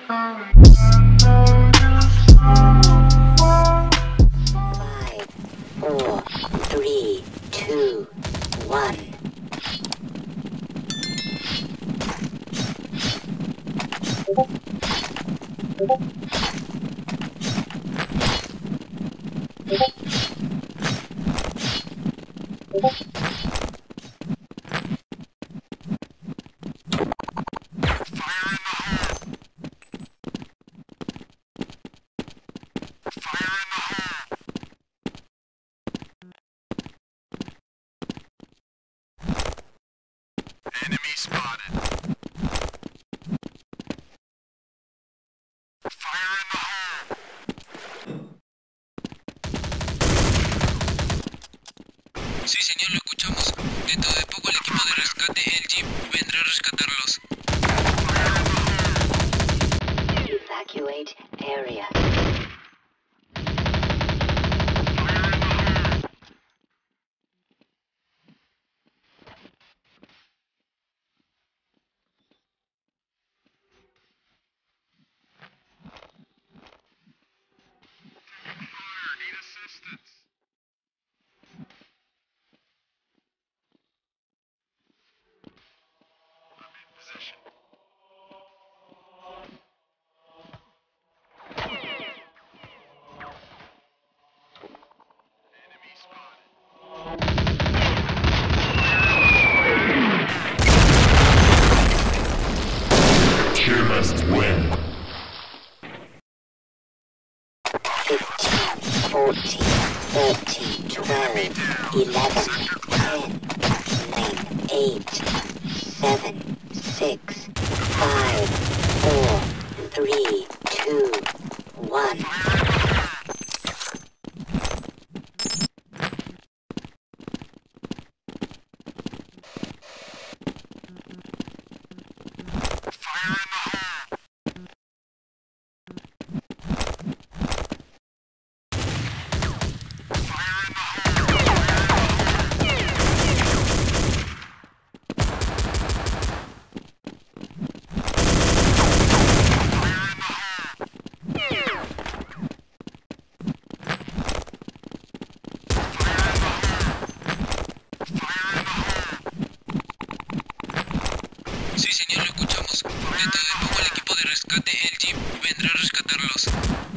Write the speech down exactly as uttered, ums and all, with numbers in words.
Five, four, three, two, one. Enemy spotted. Fire in the hole. Sí, señor, lo escuchamos. Dentro de poco el equipo de rescate, el Jeep, vendrá a rescatarlos. Evacuate area. Need assistance. I'm in position. Enemy spotted. You must win. Fifteen, fourteen, thirteen, twelve, eleven, ten, nine, eight, seven, six, five, four, three, two, one. Sí, señor, lo escuchamos. Dentro de poco el equipo de rescate, el Jeep, vendrá a rescatarlos.